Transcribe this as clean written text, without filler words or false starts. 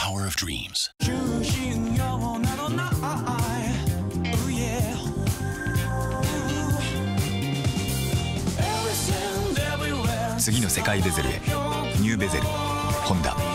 power of dreams. 次の世界ベゼルへ。ニューベゼルホンダ。